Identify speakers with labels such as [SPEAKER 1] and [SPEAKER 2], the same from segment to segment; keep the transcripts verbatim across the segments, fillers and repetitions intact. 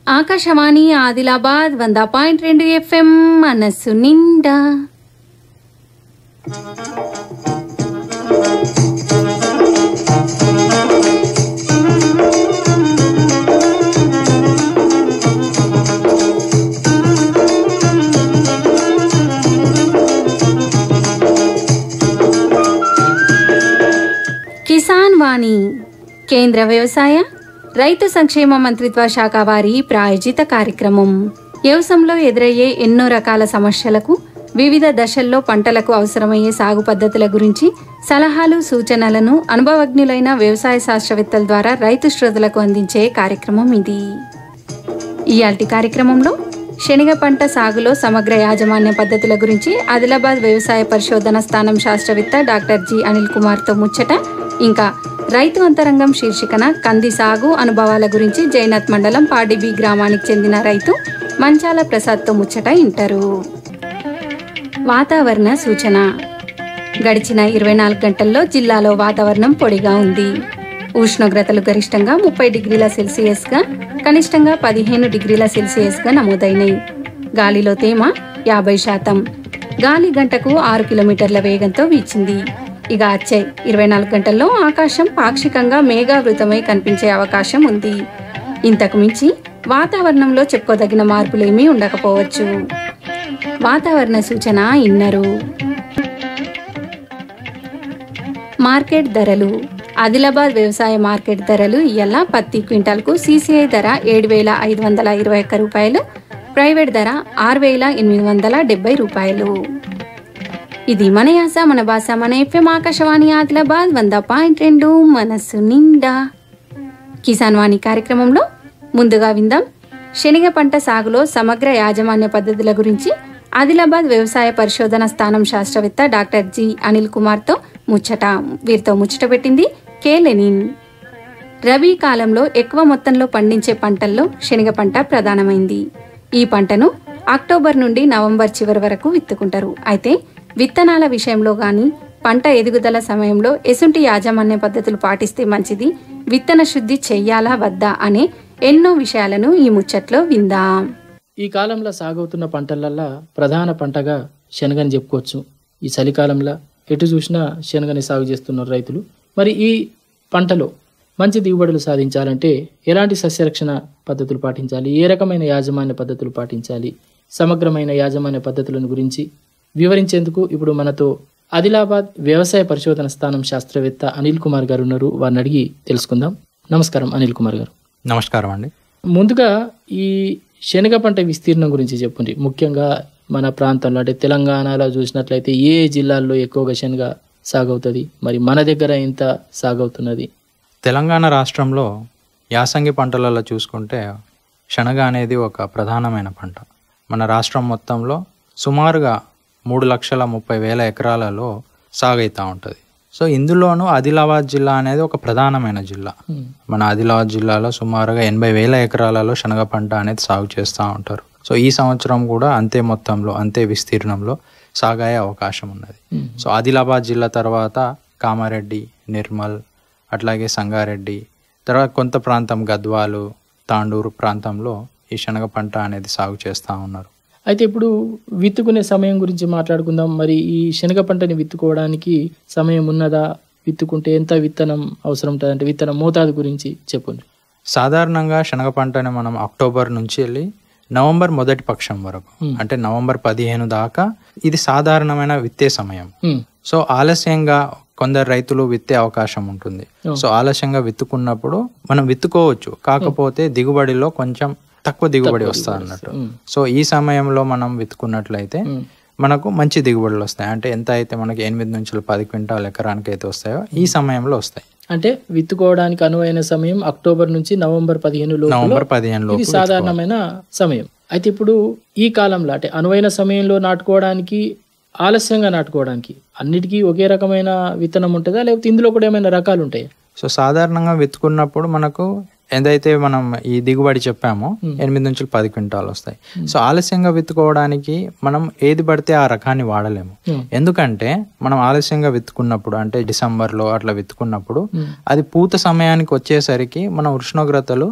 [SPEAKER 1] ఆకాశవాణి ఆదిలాబాద్ వంద పాయింట్ రెండు ఎఫ్ఎం మనస్సు నిండా. కిసాన్ వాణి కేంద్ర వ్యవసాయ రైతు సంక్షేమ మంత్రిత్వ శాఖ వారి ప్రాయోజిత కార్యక్రమం. వ్యవసాయంలో ఎదురయ్యే ఎన్నో రకాల సమస్యలకు, వివిధ దశల్లో పంటలకు అవసరమయ్యే సాగు పద్ధతుల గురించి సలహాలు, సూచనలను అనుభవజ్ఞులైన వ్యవసాయ శాస్త్రవేత్తల ద్వారా రైతు శ్రోతలకు అందించే కార్యక్రమం ఇది. ఇయాల్టి కార్యక్రమంలో శనగ పంట సాగులో సమగ్ర యాజమాన్య పద్ధతుల గురించి ఆదిలాబాద్ వ్యవసాయ పరిశోధన స్థానం శాస్త్రవేత్త డాక్టర్ జి అనిల్ కుమార్తో ముచ్చట, ఇంకా రైతు అంతరంగం శీర్షికన కంది సాగు అనుభవాల గురించి జైనత్ మండలం పాడిబి గ్రామానికి చెందిన రైతు మంచాల ప్రసాద్తో ముచ్చట ఇంటారు. వాతావరణ సూచన. గడిచిన ఇరవై నాలుగు గంటల్లో జిల్లాలో వాతావరణం పొడిగా ఉంది. ఉష్ణోగ్రతలు గరిష్టంగా ముప్పై డిగ్రీల సెల్సియస్గా, కనిష్టంగా పదిహేను డిగ్రీల సెల్సియస్గా నమోదైనాయి. గాలిలో తేమ యాభై శాతం. గాలి గంటకు ఆరు కిలోమీటర్ల వేగంతో వీచింది. ఇక వచ్చే ఇరవై నాలుగు గంటల్లో ఆకాశం పాక్షికంగా మేఘావృతమై కనిపించే అవకాశం ఉంది. ఇంతకు మించి వాతావరణంలో చెప్పుకోదగిన మార్పులేమీ ఉండకపోవచ్చు. వాతావరణ సూచన ఇన్నరు. మార్కెట్ ధరలు. ఆదిలాబాద్ వ్యవసాయ మార్కెట్ ధరలు ఇయ్యాల పత్తి క్వింటాల్కు సీసీఐ ధర ఏడు వేల ఐదు వందల ఇరవై ఒక్క రూపాయలు, ప్రైవేట్ ధర ఆరు వేల ఎనిమిది వందల డెబ్బై రూపాయలు. ఇది మన యాస, మన భాష, మన ఎఫ్ఎం ఆకాశవాణి ఆదిలాబాద్ వంద పాయింట్ రెండు మనస్సు నిండా. కిసాన్ వాణి కార్యక్రమంలో ముందుగా విందాం శనగ పంట సాగులో సమగ్ర యాజమాన్య పద్ధతుల గురించి ఆదిలాబాద్ వ్యవసాయ పరిశోధన స్థానం శాస్త్రవేత్త డాక్టర్ జి అనిల్ కుమార్తో ముచ్చట. వీరితో ముచ్చట పెట్టింది కే లెనిన్. రబీ కాలంలో ఎక్కువ మొత్తంలో పండించే పంటల్లో శనగ పంట ప్రధానమైంది. ఈ పంటను అక్టోబర్ నుండి నవంబర్ చివరి వరకు విత్తుకుంటారు. అయితే విత్తనాల విషయంలో గాని, పంట ఎదుగుదల సమయంలో ఎసుంటి యాజమాన్య పద్ధతులు పాటిస్తే మంచిది, విత్తన శుద్ధి చెయ్యాలా వద్దా అనే ఎన్నో విషయాలను ఈ ముచ్చట్లో విందాం.
[SPEAKER 2] ఈ కాలంలో సాగవుతున్న పంటలల్లా ప్రధాన పంటగా శనగని చెప్పుకోవచ్చు. ఈ చలికాలంలో ఎటు చూసినా శనగని సాగు చేస్తున్నారు రైతులు. మరి ఈ పంటలో మంచి దిగుబడులు సాధించాలంటే ఎలాంటి సస్యరక్షణ పద్ధతులు పాటించాలి, ఏ రకమైన యాజమాన్య పద్ధతులు పాటించాలి, సమగ్రమైన యాజమాన్య పద్ధతులను గురించి వివరించేందుకు ఇప్పుడు మనతో ఆదిలాబాద్ వ్యవసాయ పరిశోధన స్థానం శాస్త్రవేత్త అనిల్ కుమార్ గారు ఉన్నారు. వారిని అడిగి తెలుసుకుందాం. నమస్కారం అనిల్ కుమార్ గారు.
[SPEAKER 3] నమస్కారం అండి.
[SPEAKER 2] ముందుగా ఈ శనగ పంట విస్తీర్ణం గురించి చెప్పండి. ముఖ్యంగా మన ప్రాంతంలో అంటే తెలంగాణలో చూసినట్లయితే ఏ జిల్లాల్లో ఎక్కువగా శనగ సాగవుతుంది, మరి మన దగ్గర ఎంత సాగవుతున్నది?
[SPEAKER 3] తెలంగాణ రాష్ట్రంలో యాసంగి పంటలలో చూసుకుంటే శనగ అనేది ఒక ప్రధానమైన పంట. మన రాష్ట్రం మొత్తంలో సుమారుగా మూడు లక్షల ముప్పై వేల ఎకరాలలో సాగైతూ ఉంటుంది. సో ఇందులోనూ ఆదిలాబాద్ జిల్లా అనేది ఒక ప్రధానమైన జిల్లా. మన ఆదిలాబాద్ జిల్లాలో సుమారుగా ఎనభై వేల ఎకరాలలో శనగ పంట అనేది సాగు చేస్తూ ఉంటారు. సో ఈ సంవత్సరం కూడా అంతే మొత్తంలో అంతే విస్తీర్ణంలో సాగయ్యే అవకాశం ఉన్నది. సో ఆదిలాబాద్ జిల్లా తర్వాత కామారెడ్డి, నిర్మల్, అట్లాగే సంగారెడ్డి, తర్వాత కొంత ప్రాంతం గద్వాలు, తాండూరు ప్రాంతంలో ఈ శనగ పంట అనేది సాగు చేస్తూ ఉన్నారు.
[SPEAKER 2] అయితే ఇప్పుడు విత్తుకునే సమయం గురించి మాట్లాడుకుందాం. మరి ఈ శనగ పంటని విత్తుకోవడానికి సమయం ఉన్నదా? విత్తుకుంటే ఎంత విత్తనం అవసరం ఉంటుంది? అంటే విత్తన మోతాదు గురించి చెప్పండి.
[SPEAKER 3] సాధారణంగా శనగ పంటని మనం అక్టోబర్ నుంచి వెళ్ళి నవంబర్ మొదటి పక్షం వరకు, అంటే నవంబర్ పదిహేను దాకా ఇది సాధారణమైన విత్తే సమయం. సో ఆలస్యంగా కొందరు రైతులు విత్తే అవకాశం ఉంటుంది. సో ఆలస్యంగా విత్తుకున్నప్పుడు మనం విత్తుకోవచ్చు, కాకపోతే దిగుబడిలో కొంచెం తక్కువ దిగుబడి వస్తుంది అన్నట్టు. సో ఈ సమయంలో మనం విత్తుకున్నట్లయితే మనకు మంచి దిగుబడులు వస్తాయి. అంటే ఎంత అయితే మనకి ఎనిమిది నుంచి పది క్వింటాల్ ఎకరానికి అయితే వస్తాయో ఈ సమయంలో వస్తాయి.
[SPEAKER 2] అంటే విత్తుకోవడానికి అనువైన సమయం అక్టోబర్ నుంచి నవంబర్ పదిహేను
[SPEAKER 3] నవంబర్ పదిహేను
[SPEAKER 2] ఇది సాధారణమైన సమయం. అయితే ఇప్పుడు ఈ కాలంలో అంటే అనువైన సమయంలో నాటుకోవడానికి, ఆలస్యంగా నాటుకోవడానికి అన్నిటికీ ఒకే రకమైన విత్తనం ఉంటుందా, లేకపోతే ఇందులో కూడా ఏమైనా రకాలు ఉంటాయి?
[SPEAKER 3] సో సాధారణంగా విత్తుకున్నప్పుడు మనకు ఏదైతే మనం ఈ దిగుబడి చెప్పామో ఎనిమిది నుంచి పది క్వింటాలు వస్తాయి. సో ఆలస్యంగా విత్తుకోవడానికి మనం ఏది పడితే ఆ రకాన్ని వాడలేము. ఎందుకంటే మనం ఆలస్యంగా విత్తుకున్నప్పుడు అంటే డిసెంబర్ లో అట్లా విత్తుకున్నప్పుడు అది పూత సమయానికి వచ్చేసరికి మన ఉష్ణోగ్రతలు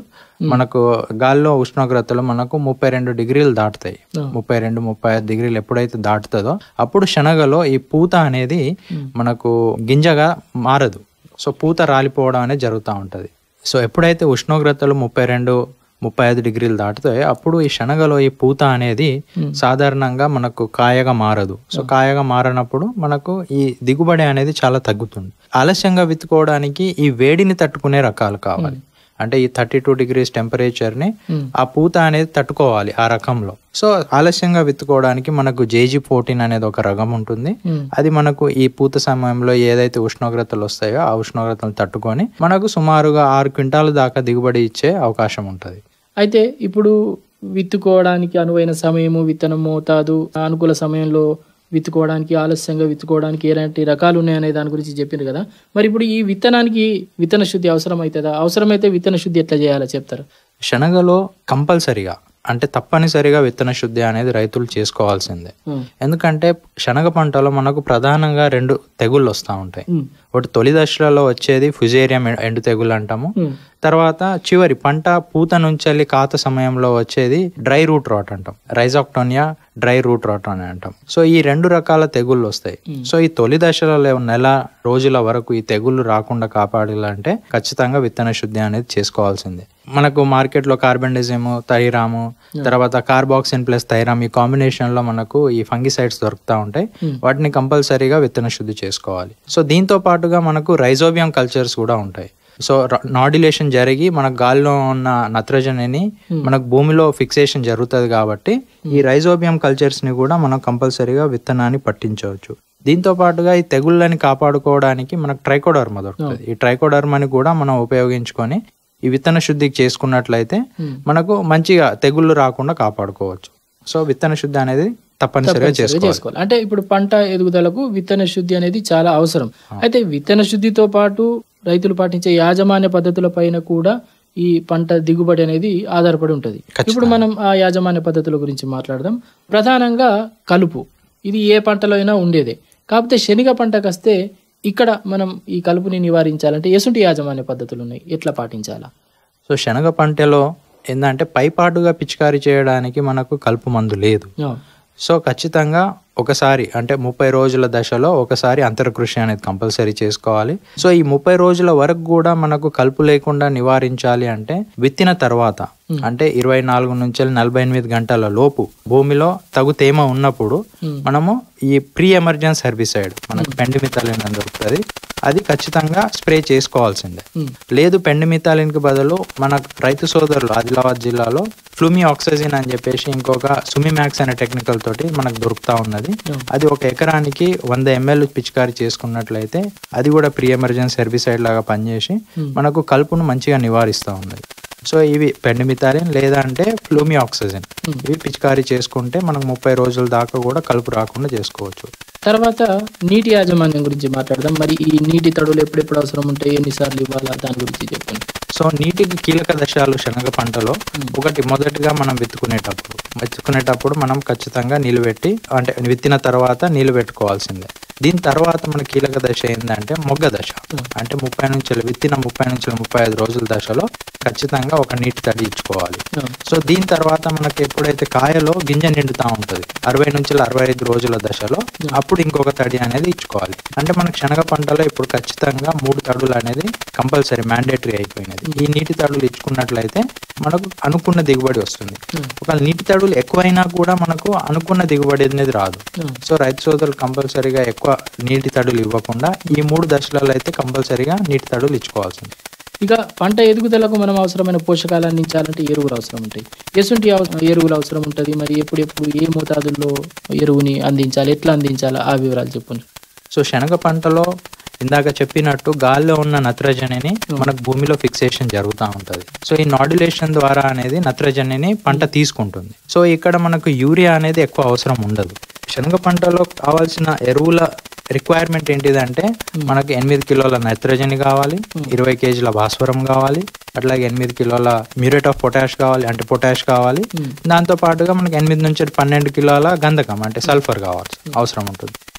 [SPEAKER 3] మనకు గాలిలో ఉష్ణోగ్రతలు మనకు ముప్పై రెండు డిగ్రీలు దాటుతాయి. ముప్పై రెండు ముప్పై ఐదు డిగ్రీలు ఎప్పుడైతే దాటుతుందో అప్పుడు శనగలో ఈ పూత అనేది మనకు గింజగా మారదు. సో పూత రాలిపోవడం అనేది జరుగుతూ ఉంటుంది. సో ఎప్పుడైతే ఉష్ణోగ్రతలు ముప్పై రెండు ముప్పై ఐదు డిగ్రీలు దాటుతాయో అప్పుడు ఈ శనగలో ఈ పూత అనేది సాధారణంగా మనకు కాయగా మారదు. సో కాయగా మారినప్పుడు మనకు ఈ దిగుబడి అనేది చాలా తగ్గుతుంది. ఆలస్యంగా విత్తుకోవడానికి ఈ వేడిని తట్టుకునే రకాలు కావాలి. అంటే ఈ థర్టీ టూ డిగ్రీస్ టెంపరేచర్ ని ఆ పూత అనేది తట్టుకోవాలి ఆ రకంలో. సో ఆలస్యంగా విత్తుకోవడానికి మనకు జేజీ ఫోర్టీన్ అనేది ఒక రకం ఉంటుంది. అది మనకు ఈ పూత సమయంలో ఏదైతే ఉష్ణోగ్రతలు వస్తాయో ఆ ఉష్ణోగ్రతలు తట్టుకొని మనకు సుమారుగా ఆరు క్వింటాల దాకా దిగుబడి ఇచ్చే అవకాశం ఉంటుంది.
[SPEAKER 2] అయితే ఇప్పుడు విత్తుకోవడానికి అనువైన సమయము, విత్తనం మోతాదు, అనుకూల సమయంలో విత్తుకోవడానికి, ఆలస్యంగా విత్తుకోవడానికి ఎలాంటి రకాలు ఉన్నాయనే దాని గురించి చెప్పింది కదా. మరి ఇప్పుడు ఈ విత్తనానికి విత్తన శుద్ధి అవసరం అవుతుందా? అవసరమైతే విత్తన శుద్ధి ఎట్లా చేయాలో చెప్తారు?
[SPEAKER 3] శనగలో కంపల్సరిగా అంటే తప్పనిసరిగా విత్తన శుద్ధి అనేది రైతులు చేసుకోవాల్సిందే. ఎందుకంటే శనగ పంటలో మనకు ప్రధానంగా రెండు తెగుళ్ళు వస్తూ ఉంటాయి. ఒకటి తొలి దశలలో వచ్చేది ఫుజేరియం ఎండు తెగులు అంటాము. తర్వాత చివరి పంట పూత నుంచి వెళ్ళి కాత సమయంలో వచ్చేది డ్రై రూట్ రాట్ అంటాం. రైజాక్టోనియా డ్రై రూట్ రాట్ అని అంటాం. సో ఈ రెండు రకాల తెగుళ్ళు వస్తాయి. సో ఈ తొలి దశలలో నెల రోజుల వరకు ఈ తెగుళ్ళు రాకుండా కాపాడాలంటే ఖచ్చితంగా విత్తన శుద్ధి అనేది చేసుకోవాల్సిందే. మనకు మార్కెట్ లో కార్బెండిజము, థైరాము, తర్వాత కార్బాక్సిన్ ప్లస్ థైరామ్ ఈ కాంబినేషన్ లో మనకు ఈ ఫంగిసైడ్స్ దొరుకుతూ ఉంటాయి. వాటిని కంపల్సరీగా విత్తన శుద్ధి చేసుకోవాలి. సో దీంతో పాటుగా మనకు రైజోబియం కల్చర్స్ కూడా ఉంటాయి. సో నాడ్యులేషన్ జరిగి మనకు గాలిలో ఉన్న నత్రజనిని మనకు భూమిలో ఫిక్సేషన్ జరుగుతుంది కాబట్టి ఈ రైజోబియం కల్చర్స్ ని కూడా మనం కంపల్సరీగా విత్తనాన్ని పట్టించవచ్చు. దీంతో పాటుగా ఈ తెగుళ్ళని కాపాడుకోవడానికి మనకు ట్రైకోడర్మా దొరుకుతుంది. ఈ ట్రైకోడర్మాని కూడా మనం ఉపయోగించుకొని ఈ విత్తన శుద్ధి చేసుకున్నట్లయితే మనకు మంచిగా తెగుళ్ళు రాకుండా కాపాడుకోవచ్చు. సో విత్తన శుద్ధి అనేది తప్పనిసరిగా చేసుకోవాలి.
[SPEAKER 2] అంటే ఇప్పుడు పంట ఎదుగుదలకు విత్తన శుద్ధి అనేది చాలా అవసరం. అయితే విత్తన శుద్ధితో పాటు రైతులు పాటించే యాజమాన్య పద్ధతుల పైన కూడా ఈ పంట దిగుబడి అనేది ఆధారపడి ఉంటుంది. ఇప్పుడు మనం ఆ యాజమాన్య పద్ధతుల గురించి మాట్లాడదాం. ప్రధానంగా కలుపు, ఇది ఏ పంటలో అయినా ఉండేదే. కాకపోతే శనగ పంటకు వస్తే ఇక్కడ మనం ఈ కలుపుని నివారించాలంటే ఎసుంటి యాజమాన్య పద్ధతులు ఉన్నాయి, ఎట్లా పాటించాలా?
[SPEAKER 3] సో శనగ పంటలో ఏంటంటే పైపాటుగా పిచికారీ చేయడానికి మనకు కలుపు మందు లేదు. సో ఖచ్చితంగా ఒకసారి అంటే ముప్పై రోజుల దశలో ఒకసారి అంతరకృషి అనేది కంపల్సరీ చేసుకోవాలి. సో ఈ ముప్పై రోజుల వరకు కూడా మనకు కలుపు లేకుండా నివారించాలి అంటే విత్తిన తర్వాత అంటే ఇరవై నాలుగు నుంచి నలభై ఎనిమిది గంటల లోపు భూమిలో తగు తేమ ఉన్నప్పుడు మనము ఈ ప్రీ ఎమర్జెన్స్ హెర్బిసైడ్ మనకు పెండిమిథాలిన్ అని దొరుకుతుంది, అది ఖచ్చితంగా స్ప్రే చేసుకోవాల్సిందే. లేదు పెండిమిథాలిన్ కి బదులు మన రైతు సోదరులు ఆదిలాబాద్ జిల్లాలో ఫ్లూమి ఆక్సిజన్ అని చెప్పేసి ఇంకొక సుమిమాక్స్ అనే టెక్నికల్ తోటి మనకు దొరుకుతా ఉన్నది. అది ఒక ఎకరానికి వంద ఎంఎల్ పిచికారీ చేసుకున్నట్లయితే అది కూడా ప్రీ ఎమర్జెన్స్ హెర్బిసైడ్ లాగా పనిచేసి మనకు కలుపును మంచిగా నివారిస్తూ ఉన్నది. సో ఇవి పెండిమిథాలిన్ లేదా అంటే ఫ్లూమి ఆక్సిజన్ ఇవి పిచికారీ చేసుకుంటే మనకు ముప్పై రోజుల దాకా కూడా కలుపు రాకుండా చేసుకోవచ్చు.
[SPEAKER 2] తర్వాత నీటి యాజమాన్యం గురించి మాట్లాడదాం. మరి ఈ నీటి తడులు ఎప్పుడెప్పుడు అవసరం ఉంటాయి, ఎన్నిసార్లు ఇవ్వాలా, దాని గురించి చెప్పండి.
[SPEAKER 3] సో నీటికి కీలక దశలు శనగ పంటలో ఒకటి మొదటిగా మనం విత్తుకునేటప్పుడు విత్తుకునేటప్పుడు మనం ఖచ్చితంగా నీళ్ళు పెట్టి అంటే విత్తిన తర్వాత నీళ్ళు పెట్టుకోవాల్సిందే. దీని తర్వాత మన కీలక దశ ఏంటంటే మొగ్గ దశ. అంటే ముప్పై నుంచి విత్తిన ముప్పై నుంచి ముప్పై ఐదు రోజుల దశలో ఖచ్చితంగా ఒక నీటి తడి ఇచ్చుకోవాలి. సో దీని తర్వాత మనకి ఎప్పుడైతే కాయలో గింజ నిండుతా ఉంటుంది అరవై నుంచి అరవై ఐదు రోజుల దశలో అప్పుడు ఇంకొక తడి అనేది ఇచ్చుకోవాలి. అంటే మనకు శనగ పంటలో ఇప్పుడు ఖచ్చితంగా మూడు తడులు అనేది కంపల్సరీ మ్యాండేటరీ అయిపోయినది. ఈ నీటి తడులు ఇచ్చుకున్నట్లయితే మనకు అనుకున్న దిగుబడి వస్తుంది. ఒక నీటి తడులు ఎక్కువైనా కూడా మనకు అనుకున్న దిగుబడి అనేది రాదు. సో రైతు సోదరులు కంపల్సరీగా ఎక్కువ నీటి తడులు ఇవ్వకుండా ఈ మూడు దశలలో అయితే కంపల్సరీగా నీటి తడులు ఇచ్చుకోవాల్సింది.
[SPEAKER 2] ఇక పంట ఎదుగుదలకు మనం అవసరమైన పోషకాలు అందించాలంటే ఎరువులు అవసరం ఉంటాయి. ఎసుంటి ఎరువులు అవసరం ఉంటుంది, మరి ఎప్పుడెప్పుడు ఏ మోతాదుల్లో ఎరువుని అందించాలి, ఎట్లా అందించాలి, ఆ వివరాలు చెప్పండి.
[SPEAKER 3] సో శనగ పంటలో ఇందాక చెప్పినట్టు గాల్లో ఉన్న నత్రజనిని మనకు భూమిలో ఫిక్సేషన్ జరుగుతూ ఉంటుంది. సో ఈ నాడ్యులేషన్ ద్వారా అనేది నత్రజనిని పంట తీసుకుంటుంది. సో ఇక్కడ మనకు యూరియా అనేది ఎక్కువ అవసరం ఉండదు. శనగ పంటలో కావాల్సిన ఎరువుల రిక్వైర్మెంట్ ఏంటిదంటే మనకు ఎనిమిది కిలోల నైట్రోజన్ కావాలి, ఇరవై కేజీల భాస్వరం కావాలి, అట్లాగే ఎనిమిది కిలోల మ్యూరేట్ ఆఫ్ పొటాష్ కావాలి అంటే పొటాష్ కావాలి. దాంతో పాటుగా మనకి ఎనిమిది నుంచి పన్నెండు కిలోల గంధకం అంటే సల్ఫర్ కావాల్సి అవసరం ఉంటుంది.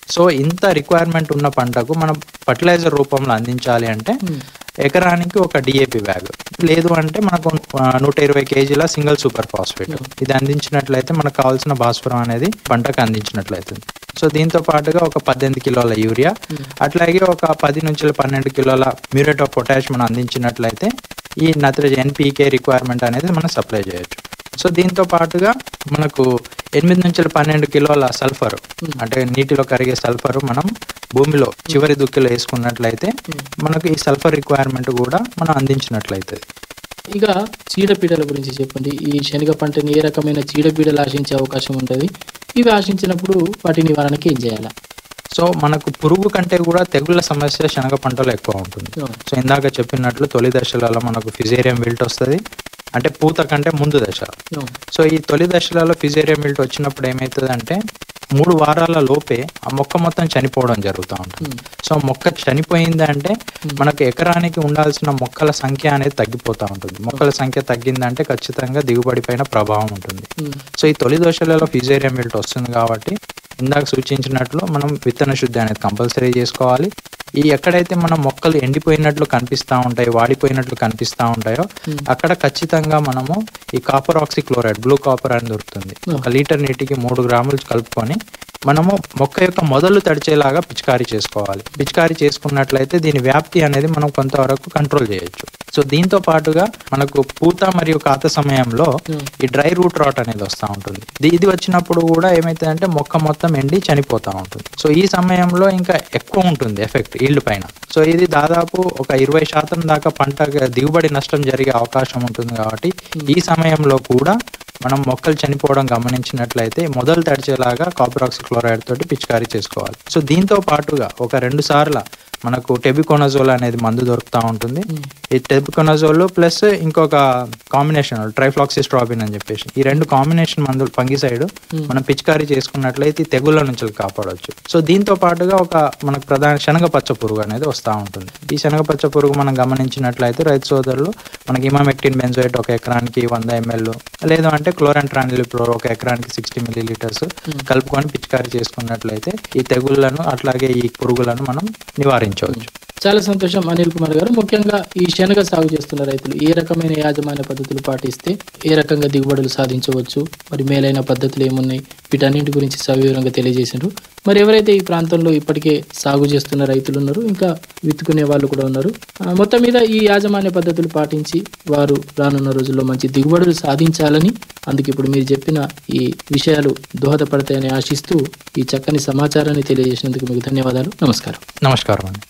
[SPEAKER 3] సో ఇంత రిక్వైర్మెంట్ ఉన్న పంటకు మనం ఫర్టిలైజర్ రూపంలో అందించాలి అంటే ఎకరానికి ఒక డిఏపి బ్యాగ్, లేదు అంటే మనకు నూట ఇరవై కేజీల సింగిల్ సూపర్ ఫాస్ఫేట్ ఇది అందించినట్లయితే మనకు కావాల్సిన భాస్వరం అనేది పంటకు అందించినట్లయితుంది. సో దీంతో పాటుగా ఒక పద్దెనిమిది కిలోల యూరియా, అట్లాగే ఒక పది నుంచి పన్నెండు కిలోల మ్యూరేట్ ఆఫ్ పొటాష్ మనం అందించినట్లయితే ఈ నత్రజని ఎన్పీకే రిక్వైర్మెంట్ అనేది మనం సప్లై చేయొచ్చు. సో దీంతో పాటుగా మనకు ఎనిమిది నుంచి పన్నెండు కిలోల సల్ఫర్ అంటే నీటిలో కరిగే సల్ఫర్ మనం భూమిలో చివరి దుక్కిలో వేసుకున్నట్లయితే మనకు ఈ సల్ఫర్ రిక్వైర్మెంట్ కూడా మనం అందించినట్లయితే.
[SPEAKER 2] ఇక చీడపీడల గురించి చెప్పండి. ఈ శనగ పంటని ఏ రకమైన చీడపీడలు ఆశించే అవకాశం ఉంటుంది? ఇవి ఆశించినప్పుడు వాటి నివారణకి ఏం చేయాలి?
[SPEAKER 3] సో మనకు పురుగు కంటే కూడా తెగుళ్ళ సమస్య శనగ పంటలో ఎక్కువ ఉంటుంది. సో ఇందాక చెప్పినట్లు తొలి దశలలో మనకు ఫిజేరియం విల్ట్ వస్తుంది, అంటే పూత కంటే ముందు దశ. సో ఈ తొలి దశలలో ఫిజేరియం విల్ట్ వచ్చినప్పుడు ఏమవుతుంది అంటే మూడు వారాల లోపే ఆ మొక్క మొత్తం చనిపోవడం జరుగుతూ ఉంటుంది. సో మొక్క చనిపోయింది అంటే మనకు ఎకరానికి ఉండాల్సిన మొక్కల సంఖ్య అనేది తగ్గిపోతూ ఉంటుంది. మొక్కల సంఖ్య తగ్గిందంటే ఖచ్చితంగా దిగుబడి పైన ప్రభావం ఉంటుంది. సో ఈ తొలి దశలలో ఫిజేరియం విల్ట్ వస్తుంది కాబట్టి ఇందాక సూచించినట్లు మనం విత్తన శుద్ధి అనేది కంపల్సరీ చేసుకోవాలి. ఈ ఎక్కడైతే మనం మొక్కలు ఎండిపోయినట్లు కనిపిస్తూ ఉంటాయి, వాడిపోయినట్లు కనిపిస్తూ ఉంటాయో అక్కడ ఖచ్చితంగా మనము ఈ కాపర్ ఆక్సిక్లోరైడ్ బ్లూ కాపర్ అని దొరుకుతుంది. ఒక లీటర్ నీటికి మూడు గ్రాములు కలుపుకొని మనము మొక్క యొక్క మొదలు తడిచేలాగా పిచికారీ చేసుకోవాలి. పిచికారీ చేసుకున్నట్లయితే దీని వ్యాప్తి అనేది మనం కొంతవరకు కంట్రోల్ చేయొచ్చు. సో దీంతో పాటుగా మనకు పూత మరియు కాత సమయంలో ఈ డ్రై రూట్ రాట్ అనేది వస్తూ ఉంటుంది. ఇది వచ్చినప్పుడు కూడా ఏమైతుందంటే మొక్క మొత్తం ఎండి చనిపోతూ ఉంటుంది. సో ఈ సమయంలో ఇంకా ఎక్కువ ఉంటుంది ఎఫెక్ట్ ఈల్డ్ పైన. సో ఇది దాదాపు ఒక ఇరవై శాతం దాకా పంట దిగుబడి నష్టం జరిగే అవకాశం ఉంటుంది. కాబట్టి ఈ సమయంలో కూడా మనం మొక్కలు చనిపోవడం గమనించినట్లయితే మొదలు తడిచేలాగా కాపర్ ఆక్సిక్లోరైడ్ తోటి పిచికారీ చేసుకోవాలి. సో దీంతో పాటుగా ఒక రెండు సార్ల మనకు టెబికోనజోల్ అనేది మందు దొరుకుతూ ఉంటుంది. ఈ టెబికోనజోల్ ప్లస్ ఇంకొక కాంబినేషన్ ట్రైఫ్లాక్సిస్ట్రాబిన్ అని చెప్పేసి ఈ రెండు కాంబినేషన్ మందులు ఫంగిసైడ్ మనం పిచికారీ చేసుకున్నట్లయితే ఈ తెగుళ్ళ నుంచి కాపాడవచ్చు. సో దీంతో పాటుగా ఒక మనకు ప్రధాన శనగ పచ్చ పురుగు అనేది వస్తూ ఉంటుంది. ఈ శనగ పచ్చ పురుగు మనం గమనించినట్లయితే రైతు సోదరులు మనకి ఇమామెక్టిన్ బెంజోయేట్ ఒక ఎకరానికి వంద ఎంఎల్ లేదు అంటే క్లోరంట్రానిలిప్రోల్ ఒక ఎకరానికి సిక్స్టీ మిల్లీ లీటర్స్ కలుపుకొని పిచికారీ చేసుకున్నట్లయితే ఈ తెగుళ్లను అట్లాగే ఈ పురుగులను మనం నివారించవచ్చు.
[SPEAKER 2] చాలా సంతోషం అనిల్ కుమార్ గారు. ముఖ్యంగా ఈ శనగ సాగు చేస్తున్న రైతులు ఏ రకమైన యాజమాన్య పద్ధతులు పాటిస్తే ఏ రకంగా దిగుబడులు సాధించవచ్చు, మరి మేలైన పద్ధతులు ఏమున్నాయి, వీటన్నింటి గురించి సవివరంగా తెలియజేశారు. మరి ఎవరైతే ఈ ప్రాంతంలో ఇప్పటికే సాగు చేస్తున్న రైతులు ఉన్నారు, ఇంకా విత్తుకునే వాళ్ళు కూడా ఉన్నారు, మొత్తం మీద ఈ యాజమాన్య పద్ధతులు పాటించి వారు రానున్న రోజుల్లో మంచి దిగుబడులు సాధించాలని, అందుకు ఇప్పుడు మీరు చెప్పిన ఈ విషయాలు దోహదపడతాయని ఆశిస్తూ ఈ చక్కని సమాచారాన్ని తెలియజేసినందుకు మీకు ధన్యవాదాలు. నమస్కారం.
[SPEAKER 3] నమస్కారం అండి.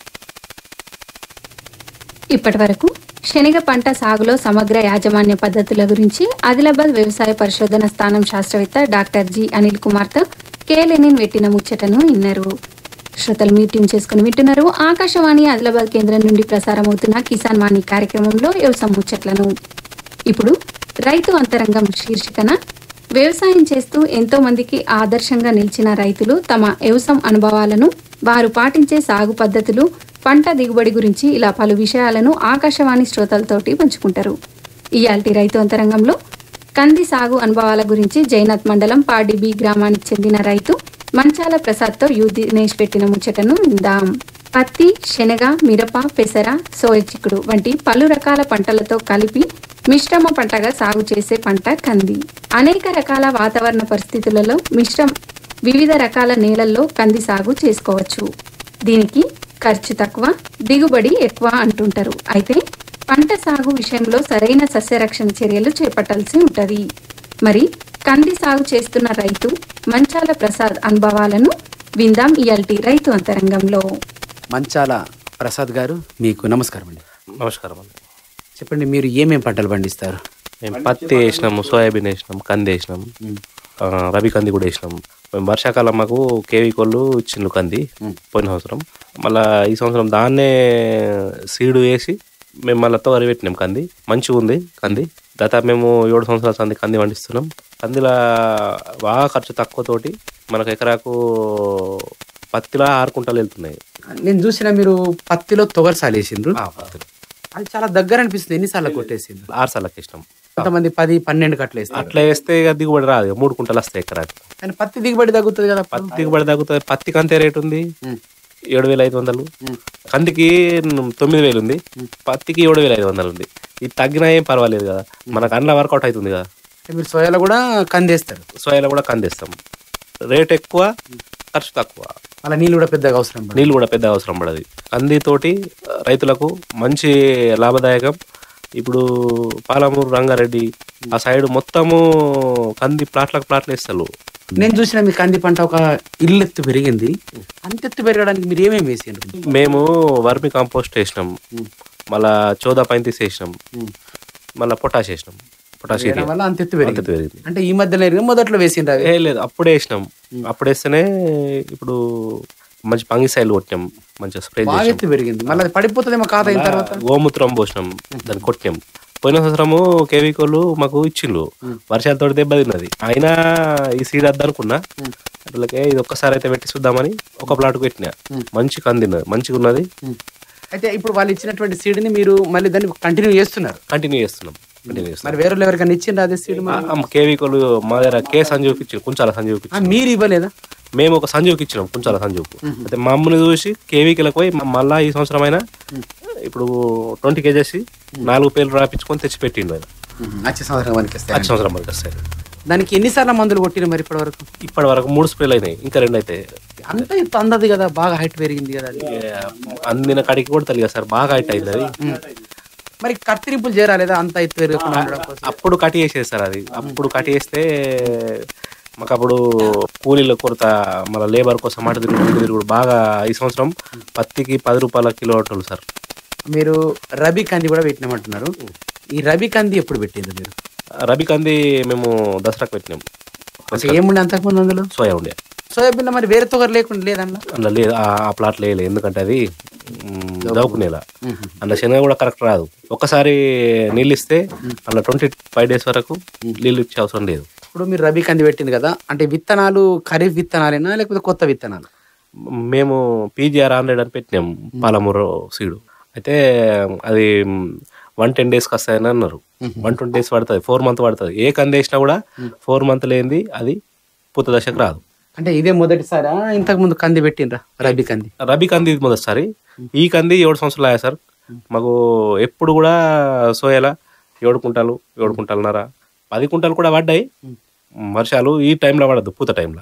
[SPEAKER 1] ఇప్పటి వరకు శనగ పంట సాగులో సమగ్ర యాజమాన్య పద్ధతుల గురించి ఆదిలాబాద్ వ్యవసాయ పరిశోధన స్థానం శాస్త్రవేత్త డాక్టర్ జి అనిల్ కుమార్తో కే లెనిన్ పెట్టిన ముచ్చటను విన్నారు. శ్రోతలు మీరు ట్యూన్ చేసుకుని వింటున్నారు ఆకాశవాణి ఆదిలాబాద్ కేంద్రం నుండి ప్రసారమవుతున్న కిసాన్ వాణి కార్యక్రమంలో వ్యవసాయ ముచ్చట్లను. ఇప్పుడు రైతు అంతరంగం శీర్షికన వ్యవసాయం చేస్తూ ఎంతో మందికి ఆదర్శంగా నిలిచిన రైతులు తమ వ్యవసాయ అనుభవాలను, వారు పాటించే సాగు పద్ధతులు, పంట దిగుబడి గురించి ఇలా పలు విషయాలను ఆకాశవాణి శ్రోతలతోటి పంచుకుంటారు. ఇయాల్టి రైతు అంతరంగంలో కంది సాగు అనుభవాల గురించి జైనత్ మండలం పాడి బి గ్రామానికి చెందిన రైతు మంచాల ప్రసాద్తో యు దినేష్ పెట్టిన ముచ్చటను విందాం. పత్తి, శనగ, మిరప, పెసర, సోయ చిక్కుడు వంటి పలు రకాల పంటలతో కలిపి మిశ్రమ పంటగా సాగు చేసే పంట కంది. అనేక రకాల వాతావరణ పరిస్థితులలో మిశ్రమ వివిధ రకాల నేలల్లో కంది సాగు చేసుకోవచ్చు. దీనికి ఖర్చు తక్కువ, దిగుబడి ఎక్కువ అంటుంటారు. అయితే పంట సాగు విషయంలో సరైన సస్యరక్షణ చర్యలు చేపట్టాల్సి ఉంటుంది. మరి కంది సాగు చేస్తున్న రైతు మంచాల ప్రసాద్ అనుభవాలను విందాం ఇయాల్టి రైతు అంతరంగంలో.
[SPEAKER 4] మంచాల ప్రసాద్ గారు, మీకు నమస్కారం అండి.
[SPEAKER 5] నమస్కారం అండి.
[SPEAKER 4] చెప్పండి, మీరు ఏమేం పంటలు పండిస్తారు?
[SPEAKER 5] మేము పత్తి వేసినాము, సోయాబీన్ వేసినాం, కంది వేసినాం, రబీ కంది కూడా వేసినాం. మేము వర్షాకాలం మాకు కేవీ కోళ్ళు ఇచ్చిండ్రు కంది పోయిన సంవత్సరం. మళ్ళీ ఈ సంవత్సరం దాన్నే సీడు వేసి మేము మళ్ళీ తోరి పెట్టినాం కంది. మంచిగా ఉంది కంది. దాదాపు మేము ఏడు సంవత్సరాల కంది కంది పండిస్తున్నాం. కందిలో బాగా ఖర్చు తక్కువతోటి మనకు ఎకరాకు పత్తిలో ఆరు కుంటలు వెళ్తున్నాయి.
[SPEAKER 4] నేను చూసిన మీరు పత్తిలో తొగరసాలు వేసిండ్రు. అది చాలా దగ్గర అనిపిస్తుంది. ఎన్నిసార్లు కొట్టేసిండ్రు?
[SPEAKER 5] ఆరు సార్లకు ఇష్టం.
[SPEAKER 4] కొంతమంది పది పన్నెండు కట్టలు వేస్తారు.
[SPEAKER 5] అట్లా వేస్తే ఇక దిగుబడి రాదు, ఇక మూడు కుంటలు వస్తాయి ఎకరాకి.
[SPEAKER 4] కానీ పత్తి దిగుబడి తగ్గుతుంది కదా.
[SPEAKER 5] పత్తి దిగుబడి తగ్గుతుంది. పత్తికి అంతే రేటు ఉంది, ఏడు వేల ఐదు వందలు. కందికి తొమ్మిది వేలు ఉంది, పత్తికి ఏడు వేల ఐదు వందలు ఉంది. ఇది తగ్గినా ఏం పర్వాలేదు కదా, మనకు అన్న వర్కౌట్ అవుతుంది కదా.
[SPEAKER 4] మీరు సోయాలో కూడా కందేస్తారు.
[SPEAKER 5] సోయాలో కూడా కందిస్తాం. రేట్ ఎక్కువ, ఖర్చు తక్కువ.
[SPEAKER 4] అలా నీళ్ళు కూడా పెద్దగా అవసరం పడదు.
[SPEAKER 5] నీళ్ళు కూడా పెద్దగా అవసరం పడదు. కందితోటి రైతులకు మంచి లాభదాయకం. ఇప్పుడు పాలమూరు రంగారెడ్డి ఆ సైడ్ మొత్తము కంది ప్లాట్లకు ప్లాట్లు వేస్తారు.
[SPEAKER 4] నేను చూసిన మీ కంది పంట ఒక ఇల్లెత్తు పెరిగింది. అంతెత్తు పెరగడానికి మీరు ఏమేమి వేసారు?
[SPEAKER 5] మేము వర్మి కాంపోస్ట్ వేసినాం, మళ్ళా చోదా పైంతీస్ వేసినాం, మళ్ళీ పొటాష్ వేసినాం. పొటాష్
[SPEAKER 4] వల్ల అంతెత్తు పెరిగింది.
[SPEAKER 5] పెరిగింది.
[SPEAKER 4] అంటే ఈ మధ్యలో మొదట్లో వేసిండ్రు?
[SPEAKER 5] ఏ లేదు, అప్పుడే వేసినాం. అప్పుడు వేస్తేనే ఇప్పుడు మంచి పంగిసాయిలు కొట్టినాం, మంచిగా స్ప్రే
[SPEAKER 4] బాగా ఎత్తు పెరిగింది. మళ్ళీ అది పడిపోతుందేమో కాదు అయిన తర్వాత.
[SPEAKER 5] గోమూత్రం పోసినాం, దాన్ని కొట్టినాం. పోయిన సంవత్సరము కేవీకోలు మాకు ఇచ్చిండ్రు, వర్షాలతో దెబ్బతిన్నది. అయినా ఈ సీడ్ వద్దనుకున్నా, అట్లకే ఇది ఒక్కసారి అయితే పెట్టి చూద్దామని ఒక ప్లాట్కు పెట్టినా. మంచి కందిన్నది, మంచిగా ఉన్నది.
[SPEAKER 4] అయితే ఇప్పుడు వాళ్ళు ఇచ్చినటువంటి సీడ్ ని మీరు మళ్ళీ దాన్ని కంటిన్యూ చేస్తున్నారు?
[SPEAKER 5] కంటిన్యూ చేస్తున్నాం.
[SPEAKER 4] మరి వేరే ఎవరికైనా ఇచ్చిండ్రు అదే సీడ్?
[SPEAKER 5] కేవీకోలు మా దగ్గర కే సంజీవ్కి ఇచ్చింది, కుంచాల సంజీవ్కి.
[SPEAKER 4] మీరు ఇవ్వలేదా?
[SPEAKER 5] మేము ఒక సంజీవ్కి ఇచ్చినాం, కుంచాల సంజీవ్కు. అయితే మా అమ్మని చూసి కేవీకి పోయి మళ్ళా ఈ సంవత్సరం అయినా ఇప్పుడు ట్వంటీ కేజెస్ నాలుగు పేర్లు రాపించుకొని తెచ్చి పెట్టిండు ఆయన.
[SPEAKER 4] వచ్చే సంవత్సరం మనకి వస్తాయి.
[SPEAKER 5] వచ్చే సంవత్సరం మనకి వస్తాయి.
[SPEAKER 4] దానికి ఎన్నిసార్లు మందులు కొట్టిన మరి ఇప్పటి వరకు?
[SPEAKER 5] ఇప్పటి వరకు మూడు స్ప్రేలు అయినాయి, ఇంకా రెండు అయితే.
[SPEAKER 4] అంత ఎత్తు అందది కదా, బాగా హైట్ పెరిగింది కదా.
[SPEAKER 5] అందిన కాడికి కూడా తెలియదు సార్, బాగా హైట్ అయింది అది.
[SPEAKER 4] మరి కత్తిరింపులు చేరాలేదా అంత ఎత్తు పెరగకుండా?
[SPEAKER 5] అప్పుడు కట్ చేసేది సార్ అది. అప్పుడు కట్ చేస్తే మాకు అప్పుడు కూలీల కొరత, మన లేబర్ కోసం మాట తిరుగుడు తిరుగుడు బాగా. ఈ సంవత్సరం పత్తికి పది రూపాయల కిలో ఉంటుంది సార్.
[SPEAKER 4] మీరు రబీ కంది కూడా పెట్టినామంటున్నారు. ఈ రబీ కంది ఎప్పుడు పెట్టింది మీరు?
[SPEAKER 5] రబీ కంది మేము దసరాకు పెట్టినాం.
[SPEAKER 4] ఏముండే అంతకుముందు అందులో?
[SPEAKER 5] సోయా ఉండే.
[SPEAKER 4] సోయాబీన్ మరి వేరే తొగరు లేకుండా లేదన్న?
[SPEAKER 5] అందులో లేదు, ఆ ప్లాట్ లేదు. ఎందుకంటే అది దవ్వుకునేలా, అందులో శనగ కూడా కరెక్ట్ రాదు. ఒక్కసారి నీళ్ళు ఇస్తే అందులో ట్వంటీ ఫైవ్ డేస్ వరకు నీళ్ళు ఇచ్చే అవసరం లేదు.
[SPEAKER 4] ఇప్పుడు మీరు రబీ కంది పెట్టింది కదా, అంటే విత్తనాలు ఖరీఫ్ విత్తనాలేనా లేకపోతే కొత్త విత్తనాలు?
[SPEAKER 5] మేము పీజీఆర్ హండ్రెడ్ అని పెట్టినాం, పాలమూరు సీడు. అయితే అది వన్ టెన్ డేస్కి వస్తాయని అన్నారు. వన్ ట్వంటీ డేస్ పడుతుంది, ఫోర్ మంత్ పడుతుంది. ఏ కంది వేసినా కూడా ఫోర్ మంత్ లేనిది అది పూత దశకు రాదు.
[SPEAKER 4] అంటే ఇదే మొదటిసారా ఇంతకు ముందు కంది పెట్టినరా రబీ కంది?
[SPEAKER 5] రబీ కంది ఇది మొదటిసారి. ఈ కంది ఏడు సంవత్సరాలు అయ్యా సార్ మాకు. ఎప్పుడు కూడా సోయాల ఏడు కుంటాలు ఏడు కుంటాలున్నారా పది కుంటాలు కూడా పడ్డాయి. వర్షాలు ఈ టైంలో పడద్దు, పూత టైంలో.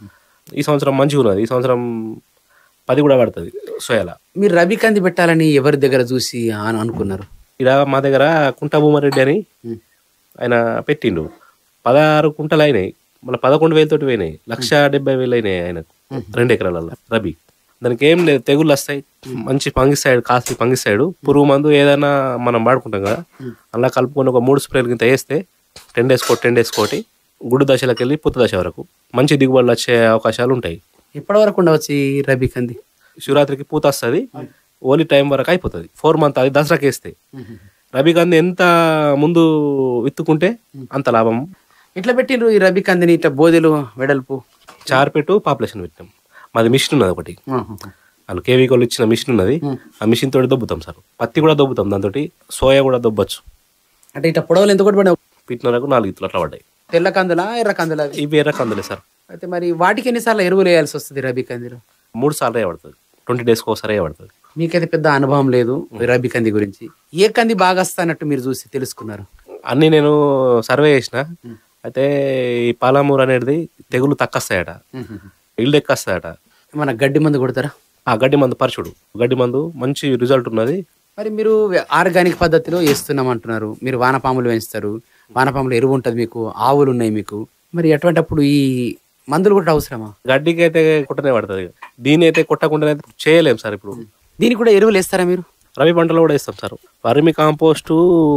[SPEAKER 5] ఈ సంవత్సరం మంచిగా ఉన్నది. ఈ సంవత్సరం పది కూడా పడుతుంది సోయాల.
[SPEAKER 4] మీరు రబీ కంది పెట్టాలని ఎవరి దగ్గర చూసి అని అనుకున్నారు?
[SPEAKER 5] ఇలా మా దగ్గర కుంట భూమారెడ్డి అని ఆయన పెట్టిండు. పదహారు కుంటలు అయినాయి, మళ్ళీ పదకొండు వేలతోటి పోయినాయి. లక్ష డెబ్బై వేలు అయినాయి ఆయనకు రెండు ఎకరాలలో రబీ. దానికి ఏం లేదు, తెగుళ్ళు వస్తాయి. మంచి పంగిస్తాడు, కాస్త పంగిస్తాడు. పురుగు మందు ఏదైనా మనం వాడుకుంటాం కదా, అలా కలుపుకొని ఒక మూడు స్ప్రేలు కింద వేస్తే టెన్ డేస్ కోటి టెన్ డేస్ కోటి గుడ్డు దశలకు వెళ్ళి పుత్త దశ వరకు మంచి దిగుబడులు వచ్చే అవకాశాలు ఉంటాయి.
[SPEAKER 4] ఇప్పటి వరకు ఉండవచ్చు ఈ రబీ కంది?
[SPEAKER 5] శివరాత్రికి పూత వస్తుంది, ఓలీ టైం వరకు అయిపోతుంది. ఫోర్ మంత్ అది దసరాకి వేస్తే. రబీ కంది ఎంత ముందు విత్తుకుంటే అంత లాభం.
[SPEAKER 4] ఇట్లా పెట్టిండ్రు ఈ రబీ కందిని? ఇట్లా బోదెలు వెడల్పు
[SPEAKER 5] చార్పెట్టు పాపులేషన్ పెట్టినాం. మాది మిషన్ ఉన్నది ఒకటి, వాళ్ళు కేవీకోళ్ళు ఇచ్చిన మిషన్ ఉన్నది. ఆ మిషన్ తోటి దొబ్బుతాం సార్. పత్తి కూడా దొబ్బుతాం, దాంతో సోయా కూడా దొబ్బచ్చు.
[SPEAKER 4] అంటే ఇట్లా పొడవలు ఎంత కూడా పడ్డాయి?
[SPEAKER 5] పిట్నరకు నాలుగు ఇత్తులు అట్లా పడ్డాయి.
[SPEAKER 4] తెల్ల కందులా ఎర్ర కందులా?
[SPEAKER 5] ఇవి ఎర్ర కందులే సార్.
[SPEAKER 4] అయితే మరి వాటికి ఎన్నిసార్లు ఎరువులు వేయాల్సి వస్తుంది రబీ కందిలో?
[SPEAKER 5] మూడు సార్లు వేయబడుతుంది, ట్వంటీ డేస్కి ఒకసారి వేయబడుతుంది.
[SPEAKER 4] మీకైతే పెద్ద అనుభవం లేదు రబీ కంది గురించి. ఏ కంది బాగా వస్తానట్టు మీరు చూసి తెలుసుకున్నారు?
[SPEAKER 5] అన్ని నేను సర్వే చేసిన. అయితే ఈ పాలమూరు అనేది తెగులు తక్కువ వస్తాయట, ఇల్లు ఎక్కువ వస్తాయట.
[SPEAKER 4] మన గడ్డి మందు కొడతారా?
[SPEAKER 5] ఆ గడ్డి మందు పరచుడు, గడ్డి మందు మంచి రిజల్ట్ ఉన్నది.
[SPEAKER 4] మరి మీరు ఆర్గానిక్ పద్ధతిలో వేస్తున్నాం అంటున్నారు. మీరు వానపాములు పెంచుతారు, వానపాములు ఎరువు ఉంటుంది మీకు, ఆవులు ఉన్నాయి మీకు. మరి అటువంటి అప్పుడు ఈ మందులు కూడా అవసరమా?
[SPEAKER 5] గడ్డికి అయితే కొట్టనే పడుతుంది, దీని అయితే కొట్టకుండా చేయలేము సార్. ఇప్పుడు
[SPEAKER 4] దీనికి కూడా ఎరువులు వేస్తారా మీరు?
[SPEAKER 5] రబీ పంటలో కూడా వేస్తాం సార్. వర్మి కాంపోస్టు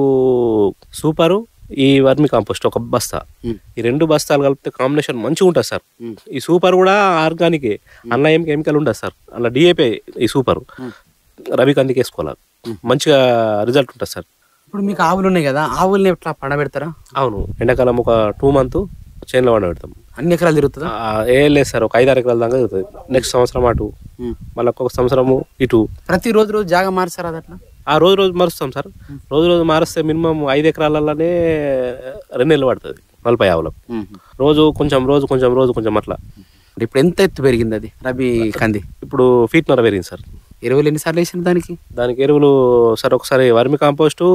[SPEAKER 5] సూపరు, ఈ వర్మి కాంపోస్ట్ ఒక బస్తా, ఈ రెండు బస్తాలు కలిపితే కాంబినేషన్ మంచిగా ఉంటుంది సార్. ఈ సూపర్ కూడా ఆర్గానికే, అందులో ఏం కెమికల్ ఉండదు సార్. అందులో డిఏపీ ఈ సూపర్. రబీ కందికి వేసుకోవాలి, మంచిగా రిజల్ట్ ఉంటుంది సార్.
[SPEAKER 4] ఇప్పుడు మీకు ఆవులు ఉన్నాయి కదా, ఆవుల్ని ఎట్లా పండబెడతారా?
[SPEAKER 5] అవును, ఎండాకాలం ఒక టూ మంత్ చేనులో పండబెడతాం.
[SPEAKER 4] అన్ని ఎకరాలు తిరుగుతుందా?
[SPEAKER 5] ఏం లేదు సార్, ఒక ఐదారు ఎకరాల దాకా తిరుగుతుంది. నెక్స్ట్ సంవత్సరం అటు, మళ్ళీ ఒక్కొక్క సంవత్సరము ఇటు.
[SPEAKER 4] ప్రతి రోజు రోజు జాగా మార్చారా? అట్లా
[SPEAKER 5] ఆ రోజు రోజు మారుస్తాం సార్. రోజు రోజు మారిస్తే మినిమం ఐదు ఎకరాలలోనే రెండు నెలలు పడుతుంది నలభై ఆవులకు. రోజు కొంచెం రోజు కొంచెం రోజు కొంచెం అట్లా.
[SPEAKER 4] ఇప్పుడు ఎంత ఎత్తు పెరిగింది అది రబీ కంది?
[SPEAKER 5] ఇప్పుడు ఫీట్నర పెరిగింది సార్.
[SPEAKER 4] ఎరువులు ఎన్నిసార్లు వేసిన దానికి?
[SPEAKER 5] దానికి ఎరువులు సార్ ఒకసారి వర్మి కాంపోస్టు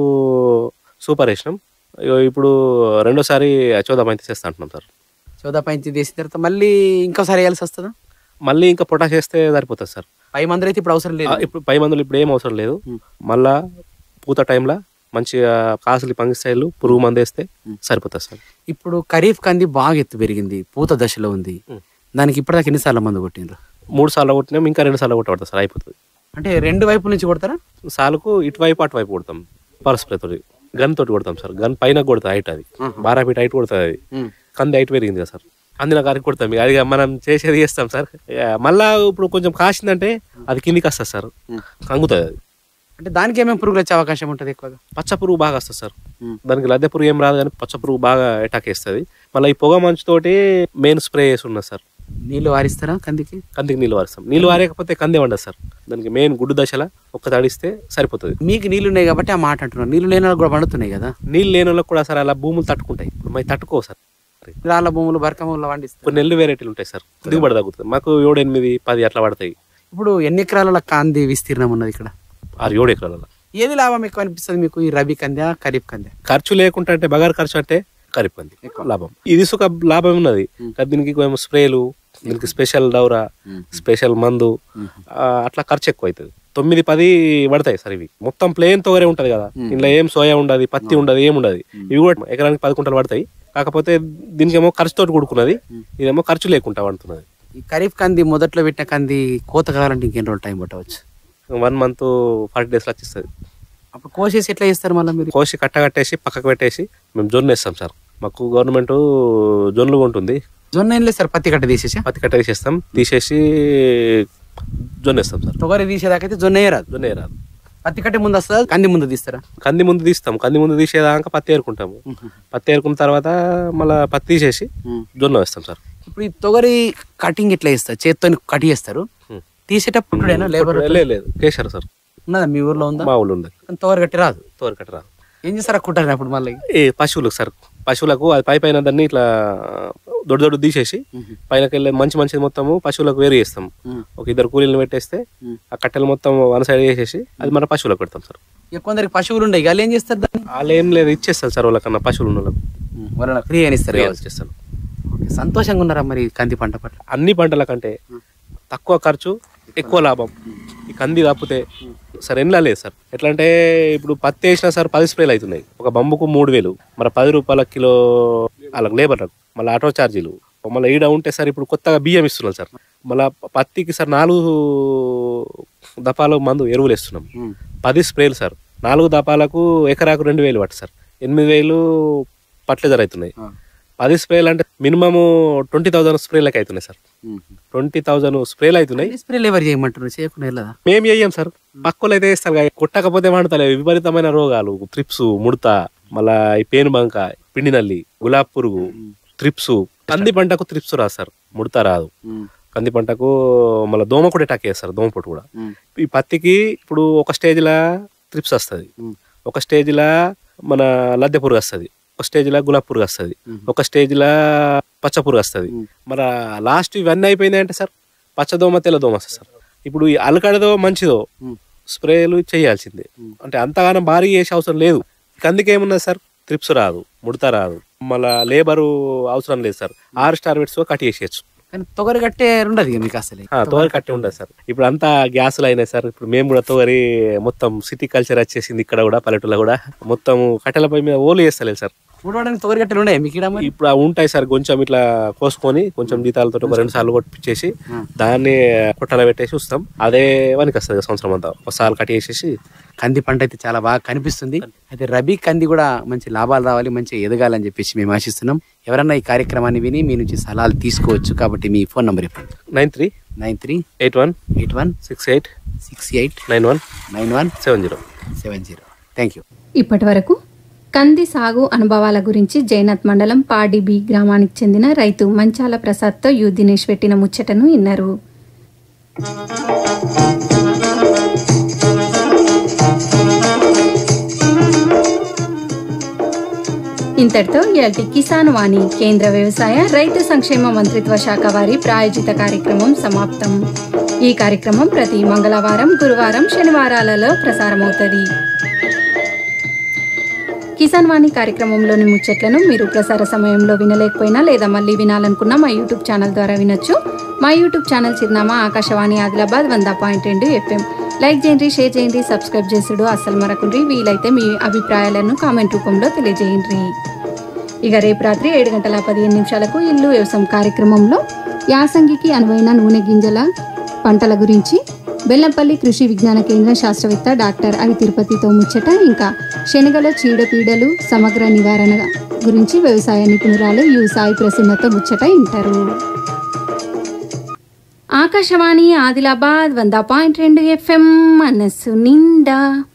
[SPEAKER 5] సూపర్ వేసినాం. ఇప్పుడు రెండోసారి చౌదా పంచి చేస్తా అంటున్నాం సార్.
[SPEAKER 4] చౌదా పంచి తీసిన తర్వాత మళ్ళీ ఇంకోసారి వేయాల్సి వస్తుందా?
[SPEAKER 5] మళ్ళీ ఇంకా పొటాష్ వేస్తే సరిపోతుంది సార్.
[SPEAKER 4] పై మందులు అయితే ఇప్పుడు అవసరం లేదు.
[SPEAKER 5] ఇప్పుడు పై మందులు ఇప్పుడు ఏం అవసరం లేదు. మళ్ళా పూత టైంలో మంచిగా కాసులు పంగిస్తాయిలు పురుగు మందు వేస్తే సరిపోతుంది సార్.
[SPEAKER 4] ఇప్పుడు ఖరీఫ్ కంది బాగా ఎత్తు పెరిగింది, పూత దశలో ఉంది. దానికి ఇప్పటిదాకా ఎన్నిసార్లు మందు కొట్టిండ్రు?
[SPEAKER 5] మూడు సార్లు కొట్టినాం, ఇంకా రెండు సార్లు కొట్టబడతాం సార్. అయిపోతుంది.
[SPEAKER 4] అంటే రెండు వైపుల నుంచి కొడతారా?
[SPEAKER 5] సాలుకు ఇటువైపు అటువైపు కొడతాం. పర్ స్ప్రే తోటి గన్ తోటి కొడతాం సార్. గన్ పైన కొడతా హైట్, అది బారా ఫీట్ హైట్ కొడుతుంది. అది కంది హైట్ పెరిగింది కదా సార్, కందిన గారికి కొడతాం. అది మనం చేసేది చేస్తాం సార్. మళ్ళా ఇప్పుడు కొంచెం కాసిందంటే అది కిందికి వస్తుంది సార్, కంగుతుంది అది.
[SPEAKER 4] అంటే దానికి ఏమేమి పురుగులు వచ్చే అవకాశం ఉంటుంది ఎక్కువగా?
[SPEAKER 5] పచ్చ పురుగు బాగా వస్తుంది సార్. దానికి లద్దె పురుగు ఏం రాదు కానీ పచ్చ పురుగు బాగా అటాక్ వేస్తుంది. మళ్ళీ ఈ పొగ మంచుతోటి మెయిన్ స్ప్రే చేసి ఉన్నది సార్.
[SPEAKER 4] నీళ్ళు వారిస్తారా కందికి?
[SPEAKER 5] కందికి నీళ్ళు వారిస్తాం. నీళ్ళు వారేకపోతే కంది వండదు సార్. దానికి మెయిన్ గుడ్డు దశలో ఒక్క తడిస్తే సరిపోతుంది.
[SPEAKER 4] మీకు నీళ్ళు ఉన్నాయి కాబట్టి ఆ మాట అంటున్నాను. నీళ్ళు లేని వాళ్ళకి కూడా పండుతున్నాయి కదా?
[SPEAKER 5] నీళ్ళు లేని వాళ్ళకి కూడా సార్ అలా భూములు తట్టుకుంటాయి. ఇప్పుడు మరి తట్టుకో సార్.
[SPEAKER 4] రాళ్ళ భూములు బరక భూములు పండిస్తాయి.
[SPEAKER 5] కొన్ని నెల్లు వెరైటీలు ఉంటాయి సార్, దిగుబడి తగ్గుతుంది. మాకు ఏడు ఎనిమిది పది అట్లా పడతాయి.
[SPEAKER 4] ఇప్పుడు ఎన్ని ఎకరాల కంది విస్తీర్ణం ఉన్నది ఇక్కడ?
[SPEAKER 5] ఆరు ఏడు ఎకరాల.
[SPEAKER 4] ఏది లాభం ఎక్కువ అనిపిస్తుంది మీకు, ఈ రబీ కందా ఖరీఫ్ కందా?
[SPEAKER 5] ఖర్చు లేకుండా అంటే బగారు ఖర్చు అంటే ఖరీఫ్ కంది ఎక్కువ లాభం. ఇది సుఖ లాభం ఉన్నది. దీనికి స్ప్రేలు, దీనికి స్పెషల్ డౌరా, స్పెషల్ మందు, అట్లా ఖర్చు ఎక్కువ అవుతుంది. తొమ్మిది పది పడతాయి సార్. ఇవి మొత్తం ప్లేన్ తోగరే ఉంటది కదా, ఇంట్లో ఏం సోయా ఉండదు, పత్తి ఉండదు, ఏముండదు. ఇవి కూడా ఎకరానికి పది కుంటలు పడతాయి. కాకపోతే దీనికేమో ఖర్చుతోటి కూడుకున్నది, ఇదేమో ఖర్చు లేకుండా పడుతున్నది.
[SPEAKER 4] ఈ ఖరీఫ్ కంది మొదట్లో పెట్టిన కంది కోత కావాలంటే ఇంకెన్ని రోజులు టైం పట్టవచ్చు?
[SPEAKER 5] వన్ మంత్ ఫార్టీ డేస్ లో వచ్చేస్తుంది.
[SPEAKER 4] అప్పుడు కోసేసి ఎట్లా చేస్తారు మళ్ళీ మీరు?
[SPEAKER 5] కోసి కట్ట కట్టేసి పక్కకు పెట్టేసి మేము జొన్న వేస్తాం సార్. మాకు గవర్నమెంట్ జొన్నలు ఉంటుంది.
[SPEAKER 4] జొన్న ఏం లేదు సార్, పత్తి కట్ట తీసేసి
[SPEAKER 5] పత్తి కట్ట తీసేస్తాం. తీసేసి జొన్న వేస్తాం సార్.
[SPEAKER 4] తొగరి తీసేదాకైతే జొన్న రాదు.
[SPEAKER 5] జొన్న రాదు.
[SPEAKER 4] పత్తి కట్టే ముందు వస్తుందా, కంది ముందు తీస్తారా?
[SPEAKER 5] కంది ముందు తీస్తాం. కంది ముందు తీసేదాకా పత్తి ఏరుకుంటాము. పత్తి ఏరుకున్న తర్వాత మళ్ళీ పత్తి తీసేసి జొన్న వేస్తాం సార్.
[SPEAKER 4] ఇప్పుడు ఈ తొగరి కటింగ్ ఎట్లా చేస్తారు? చేత్తో కట్ చేస్తారు, తీసేటప్పుడు లేబర్
[SPEAKER 5] లేదు కేసారు సార్.
[SPEAKER 4] ఉన్నదా మీ ఊర్లో? ఉందా?
[SPEAKER 5] మా ఊళ్ళో ఉంది.
[SPEAKER 4] తొగరి కట్టి రాదు.
[SPEAKER 5] తోరు కట్టి రాదు.
[SPEAKER 4] ఏం చేస్తారు కుట్టారు అప్పుడు? మళ్ళీ
[SPEAKER 5] ఏ పశువులకు సార్, పశువులకు అది పై పైన దాన్ని ఇట్లా దొడ్డు దొడ్డు తీసేసి పైనకి వెళ్ళి మంచి మంచిది మొత్తము పశువులకు వేరు చేస్తాం. ఒక ఇద్దరు కూలీలను పెట్టేస్తే ఆ కట్టెలు మొత్తం వన్ సైడ్ చేసేసి అది మన పశువులకు పెడతాం సార్.
[SPEAKER 4] కొందరికి పశువులు ఉండే వాళ్ళు ఏం చేస్తారు దాన్ని?
[SPEAKER 5] వాళ్ళు ఏం లేదు ఇచ్చేస్తారు సార్. వాళ్ళకన్నా పశువులు ఉన్న
[SPEAKER 4] వాళ్ళకి ఫ్రీ అని ఇస్తారు.
[SPEAKER 5] ఇచ్చేస్తాను.
[SPEAKER 4] సంతోషంగా ఉన్నారా మరి కంది పంట పట్ల?
[SPEAKER 5] అన్ని పంటల కంటే తక్కువ ఖర్చు ఎక్కువ లాభం ఈ కంది తప్పితే సార్ ఎన్లా లేదు సార్. ఎట్లా అంటే ఇప్పుడు పత్తి వేసినా సార్ పది స్ప్రేలు అవుతున్నాయి. ఒక బంబుకు మూడు వేలు, మరి పది రూపాయల కిలో వాళ్ళకి లేబర్, మళ్ళీ ఆటో ఛార్జీలు, మళ్ళీ ఈడ ఉంటే సార్ ఇప్పుడు కొత్తగా బియ్యం ఇస్తున్నాం సార్. మళ్ళీ పత్తికి సార్ నాలుగు దపాలు మందు ఎరువులు ఇస్తున్నాం. పది స్ప్రేలు సార్. నాలుగు దపాలకు ఎకరాకు రెండు వేలు పట్టు సార్. ఎనిమిది వేలు ఫర్టిలైజర్ అవుతున్నాయి. పది స్ప్రేలు అంటే మినిమము ట్వంటీ థౌసండ్ స్ప్రేలకి అవుతున్నాయి సార్. ట్వంటీ థౌసండ్ స్ప్రేలు అవుతున్నాయి.
[SPEAKER 4] స్ప్రేలు ఎవరు చేయమంటారు? చేయకుండా
[SPEAKER 5] మేము చేయం సార్, పక్కలు అయితే వేస్తారు. కొట్టకపోతే వాడతలేవు. విపరీతమైన రోగాలు, త్రిప్స్, ముడత, మళ్ళా ఈ పేను బంక, పిండి నల్లి, గులాబ్ పురుగు, త్రిప్స్. కంది పంటకు త్రిప్స్ రాదు సార్, ముడత రాదు. కంది పంటకు మళ్ళీ దోమ కూడా అటాక్ చేస్తారు, దోమ పొట్టు కూడా. ఈ పత్తికి ఇప్పుడు ఒక స్టేజ్ లా త్రిప్స్ వస్తుంది, ఒక స్టేజ్ లా మన లద్దె పురుగు వస్తుంది, ఒక స్టేజ్ లా గులాబ్ పురుగు వస్తుంది, ఒక స్టేజ్ లా పచ్చ పురుగు వస్తుంది. మరి లాస్ట్ ఇవన్నీ అయిపోయింది అంటే సార్ పచ్చదోమ తెల్లదోమ వస్తుంది సార్. ఇప్పుడు ఈ అలకడదో మంచిదో స్ప్రేలు చేయాల్సిందే. అంటే అంతగానం భారీ చేసే అవసరం లేదు. కందికి ఏమున్నది సార్, త్రిప్స్ రాదు, ముడత రాదు, మళ్ళా లేబరు అవసరం లేదు సార్. ఆరు స్టార్ వెట్స్ కట్ చేసేయచ్చు.
[SPEAKER 4] కానీ తొగరి కట్టే ఉండదు మీకు అసలు?
[SPEAKER 5] తొగరి కట్టే ఉండదు సార్. ఇప్పుడు అంతా గ్యాసులు అయినాయి సార్. ఇప్పుడు మేము కూడా తొగరి మొత్తం సిటీ కల్చర్ వచ్చేసింది. ఇక్కడ కూడా పల్లెటూళ్ళలో కూడా మొత్తం కట్టెలపై మీద ఓలు చేస్తలేదు సార్.
[SPEAKER 4] ఊడవడానికి తొగరి కట్టెలు ఉన్నాయి మీకు?
[SPEAKER 5] ఇప్పుడు ఉంటాయి సార్. కొంచెం ఇట్లా కోసుకొని కొంచెం జీతాలతో ఒక రెండు సార్లు కొట్టించేసి దాన్ని కొట్టలో పెట్టేసి వస్తాం. అదే వనికి వస్తుంది సంవత్సరం అంతా. ఒకసారి కట్ చేసేసి
[SPEAKER 4] కంది పంట అయితే చాలా బాగా కనిపిస్తుంది. అయితే రబీ కంది కూడా మంచి లాభాలు రావాలి, మంచిగా ఎదగాలని చెప్పేసి మేము ఆశిస్తున్నాం. ఎవరన్నా ఈ కార్యక్రమాన్ని విని మీ నుంచి సలహాలు తీసుకోవచ్చు. కాబట్టి మీ ఫోన్ నంబర్ చెప్పండి.
[SPEAKER 5] Nine three
[SPEAKER 4] nine three
[SPEAKER 5] eight one
[SPEAKER 4] eight one
[SPEAKER 5] six eight
[SPEAKER 4] six eight
[SPEAKER 5] nine one
[SPEAKER 4] nine one
[SPEAKER 5] seven zero
[SPEAKER 4] seven zero thank you.
[SPEAKER 1] ఇప్పటి వరకు కంది సాగు అనుభవాల గురించి జైనత్ మండలం పాడి బి గ్రామానికి చెందిన రైతు మంచాల ప్రసాద్తో యు దినేష్ పెట్టిన ముచ్చటను విన్నారు. ఇంతటితో ఇయాల్టి కిసాన్ వాణి కేంద్ర వ్యవసాయ రైతు సంక్షేమ మంత్రిత్వ శాఖ వారి ప్రాయోజిత కార్యక్రమం సమాప్తం. ఈ కార్యక్రమం ప్రతి మంగళవారం, గురువారం, శనివారాలలో ప్రసారమవుతుంది. కిసాన్ వాణి కార్యక్రమంలోని ముచ్చట్లను మీరు ప్రసార సమయంలో వినలేకపోయినా లేదా మళ్ళీ వినాలనుకున్నా మా యూట్యూబ్ ఛానల్ ద్వారా వినొచ్చు. మా యూట్యూబ్ ఛానల్ చిరునామా ఆకాశవాణి ఆదిలాబాద్ వంద పాయింట్ రెండు ఎఫ్ఎం. లైక్ చేయండి, షేర్ చేయండి, సబ్స్క్రైబ్ చేసుడు అస్సలు మరకుండ్రి. వీలైతే మీ అభిప్రాయాలను కామెంట్ రూపంలో తెలియజేయండి. ఇక రేపు రాత్రి ఏడు గంటల పదిహేను నిమిషాలకు ఇల్లు వ్యవసాయం కార్యక్రమంలో యాసంగికి అనువైన నూనె గింజల పంటల గురించి బెల్లంపల్లి కృషి విజ్ఞాన కేంద్రం శాస్త్రవేత్త డాక్టర్ ఐ తిరుపతితో ముచ్చట, ఇంకా శనగల చీడపీడలు సమగ్ర నివారణ గురించి వ్యవసాయ నిపుణురాలు యు సాయి ప్రసన్నతో ముచ్చట వింటారు. ఆకాశవాణి ఆదిలాబాద్ వంద పాయింట్ రెండు ఎఫ్ఎం మనసు నిండా.